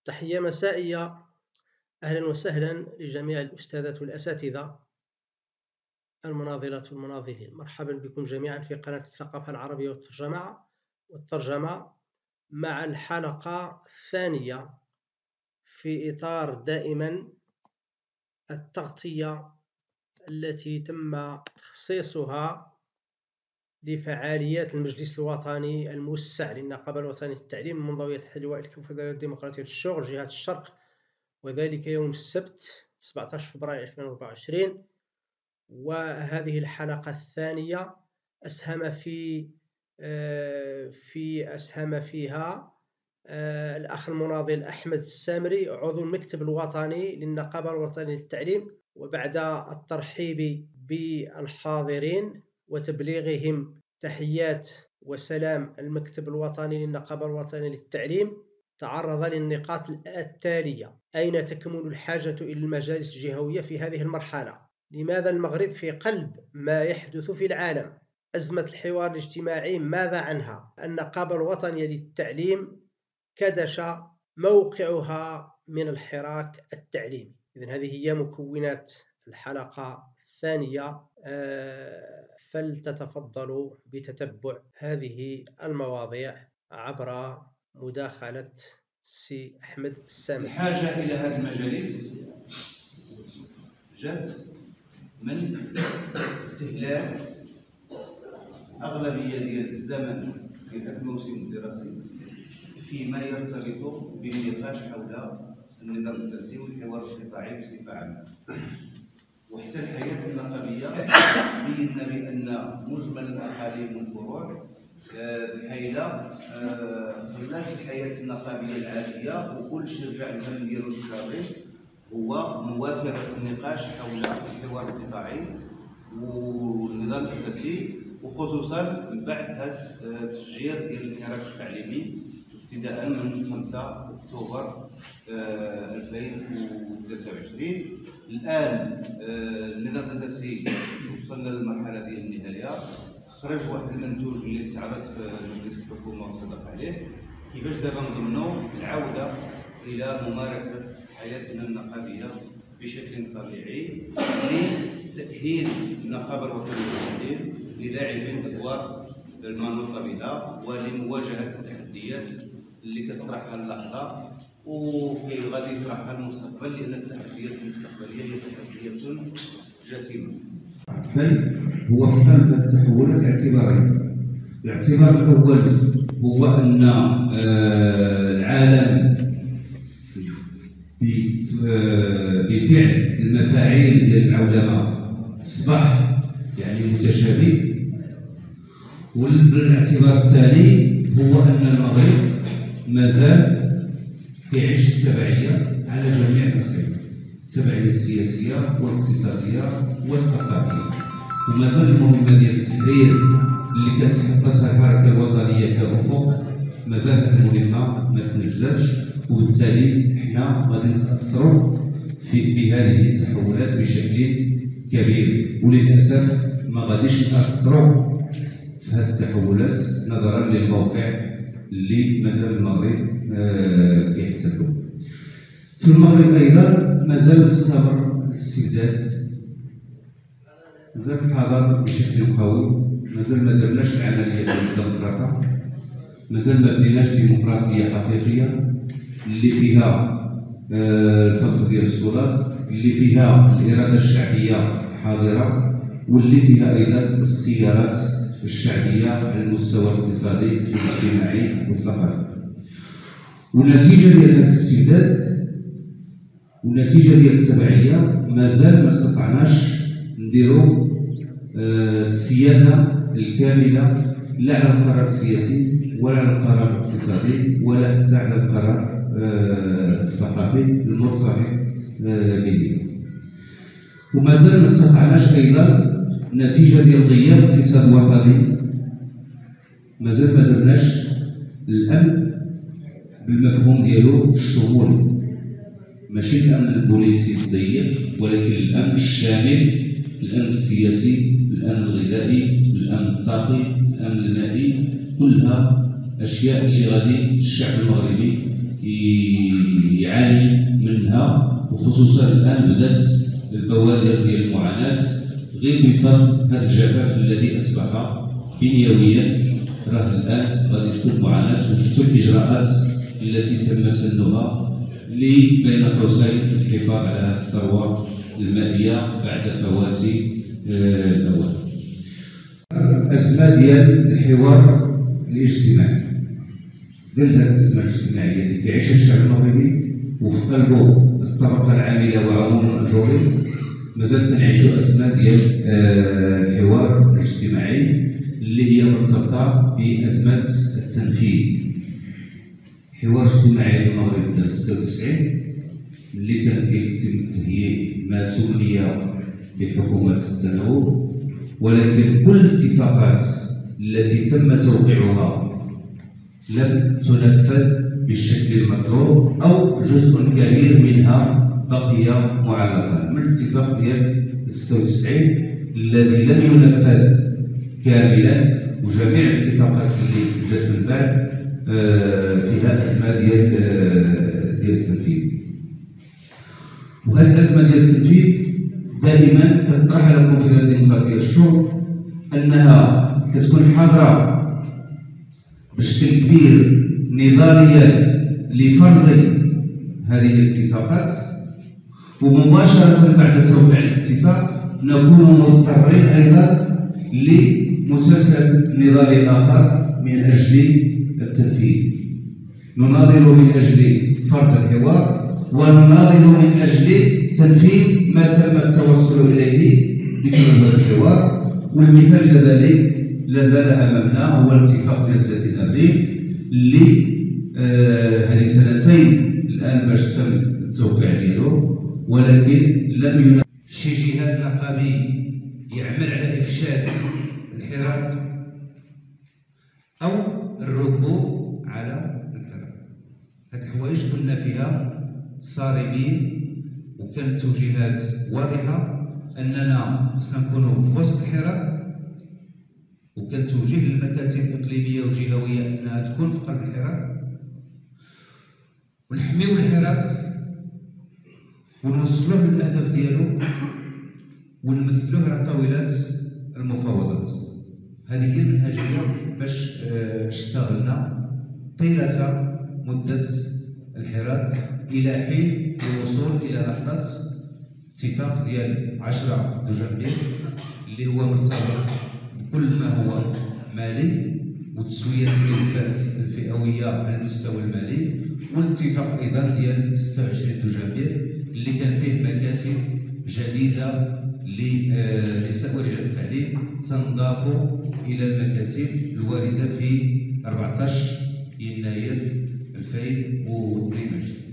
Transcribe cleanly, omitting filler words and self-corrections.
تحية مسائية، أهلا وسهلا لجميع الأستاذات والأساتذة المناضلات والمناضلين. مرحبا بكم جميعا في قناة الثقافة العربية والترجمة مع الحلقة الثانية في إطار دائما التغطية التي تم تخصيصها لفعاليات المجلس الوطني الموسع للنقابة الوطنية للتعليم من منظوية تحت لواء الكونفدرالية الديمقراطية للشغل جهة الشرق، وذلك يوم السبت 17 فبراير 2024. وهذه الحلقة الثانية أسهم فيها الأخ المناضل أحمد السامري عضو المكتب الوطني للنقابة الوطنية للتعليم. وبعد الترحيب بالحاضرين وتبليغهم تحيات وسلام المكتب الوطني للنقابة الوطنية للتعليم، تعرض للنقاط التالية: أين تكمن الحاجة إلى المجالس الجهوية في هذه المرحلة؟ لماذا المغرب في قلب ما يحدث في العالم؟ أزمة الحوار الاجتماعي ماذا عنها؟ النقابة الوطنية للتعليم كدش موقعها من الحراك التعليمي. إذن هذه هي مكونات الحلقة الثانية، فلتتفضلوا بتتبع هذه المواضيع عبر مداخلة سي أحمد السامري. الحاجة إلى هذه المجالس جت من استهلاك أغلبية ديال الزمن في هذا الموسم الدراسي فيما يرتبط بالنقاش حول النظام التنسيقي والحوار القطاعي بصفة عامة. وحتى الحياة النقابية بينا بأن مجمل الأقاليم والفروع الحيلة خلات الحياة النقابية العادية وكل شيء رجع الهم ديالو الشاغل هو مواكبة النقاش حول الحوار القطاعي والنظام الأساسي، وخصوصا من بعد هذا التفجير ديال الحراك التعليمي ابتداء من 5 أكتوبر 2023. الآن النظام الأساسي وصلنا للمرحلة ديال النهاية، خرج واحد المنتوج اللي تعرض في مجلس الحكومة وصدق عليه، كيفاش دابا نضمنوا العودة إلى ممارسة حياتنا النقابية بشكل طبيعي لتأهيل النقابة الوطنية للتعليم للاعبين أدوار المنوطة بها ولمواجهة التحديات اللي كتطرحها اللحظة وكي غادي يطرحها المستقبل، لأن التحديات المستقبلية هي تحديات جسيمة. بل هو في حالة التحولات اعتبارين. الاعتبار الأول هو أن العالم بفعل المفاعيل ديال العولمه اصبح يعني متشابه. والاعتبار الثاني هو ان المغرب مازال كيعيش التبعيه على جميع الاصعده، التبعيه السياسيه والاقتصاديه والثقافيه، ومازال المهمه ديال التحرير اللي كانت تحطها الحركه الوطنيه كأفق مازال هذه المهمه ما تنجزاتش، وبالتالي حنا غادي نتاثروا بهذه التحولات بشكل كبير، وللاسف ما غاديش نتاثروا في هذه التحولات نظرا للموقع اللي مازال المغرب كيحتلو. في المغرب ايضا مازال مستمر الاستبداد، مازال الحضر بشكل قوي، مازال ما درناش العمليه ديال الديمقراطيه، مازال ما بنيناش ديمقراطيه حقيقيه اللي فيها الفصل ديال السلطات، اللي فيها الاراده الشعبيه حاضره، واللي فيها ايضا الاختيارات الشعبيه على المستوى الاقتصادي والاجتماعي والثقافي. والنتيجه ديال هذا الاستبداد والنتيجه ديال التبعيه مازال ما استطعناش نديروا السياده الكامله لا على القرار السياسي ولا على القرار الاقتصادي ولا حتى على القرار الثقافي المرتبط به. ومازال ما استطعناش ايضا نتيجه ديال غياب اقتصاد وطني، مازال ما درناش الامن بالمفهوم ديالو الشمولي، ماشي الامن البوليسي الضيق ولكن الامن الشامل، الامن السياسي، الامن الغذائي، الامن الطاقي، الامن المائي، كلها اشياء اللي غادي الشعب المغربي يعاني منها، وخصوصا الآن بدأت البوادر ديال المعاناة غير بفضل هذا الجفاف الذي أصبح بنيويا. راه الآن غادي تكون معاناة، وشفتوا الإجراءات التي تم سنها بين قوسين الحفاظ على هذه الثروة المائية بعد فوات الأوان. الأزمة ديال الحوار الاجتماعي، ظل هذه الأزمة الاجتماعية اللي كيعيشها الشعب المغربي وفي قلبه الطبقة العاملة وعموم المأجورين، مازال كنعيشوا أزمة ديال الحوار الاجتماعي اللي هي مرتبطة بأزمة التنفيذ. الحوار الاجتماعي في المغرب بدأ 96 اللي كان كيتم تهيئ ما سمي بحكومة التناوب، ولكن كل الاتفاقات التي تم توقيعها لم تنفذ بالشكل المطلوب أو جزء كبير منها بقي معلقا. من الاتفاق ديال 96 الذي لم ينفذ كاملا، وجميع الاتفاقات اللي جات من بعد فيها أزمة ديال التنفيذ. وهذه الأزمة ديال التنفيذ دائما كتطرح على الكونفدرالية الديمقراطية للشغل أنها كتكون حاضرة بشكل كبير نضاليا لفرض هذه الاتفاقات، ومباشرة بعد توقيع الاتفاق نكون مضطرين أيضا لمسلسل نضالي آخر من أجل التنفيذ. نناضل من أجل فرض الحوار، ونناضل من أجل تنفيذ ما تم التوصل إليه بسبب الحوار. والمثال لذلك لا زال أمامنا هو الاتفاق ديال 30 أبريل اللي هذه سنتين الآن باش تم التوقيع ديالو، ولكن لم ينفذ. شي جهاز نقابي يعمل على إفشال الحراك أو الركود على الحراك. هاد الحوايج كنا فيها صارمين، وكانت توجيهات واضحة أننا خصنا نكونوا في وسط الحراك، وكان توجيه للمكاتب الإقليمية والجهوية أنها تكون في قلب الحراك، ونحميو الحراك ونوصلوه للأهداف ديالو ونمثلوه على طاولات المفاوضات. هذه هي المنهجية باش اشتغلنا طيلة مدة الحراك إلى حين الوصول إلى لحظة اتفاق ديال 10 دجنبير اللي هو مرتبط بكل ما هو مالي وتسوية الملفات الفئوية على المستوى المالي، والاتفاق أيضا ديال 26 دجنبير اللي كان فيه مكاسب جديدة لنساء ورجال التعليم تنضاف إلى المكاسب الواردة في 14 يناير 2022.